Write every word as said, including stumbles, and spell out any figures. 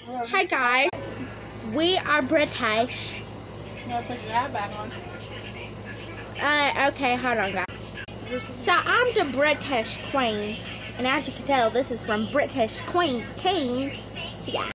Hi guys, we are British. You gotta put your hat back on. Uh, okay, hold on guys. So I'm the British Queen, and as you can tell, this is from British Queen King. So yeah.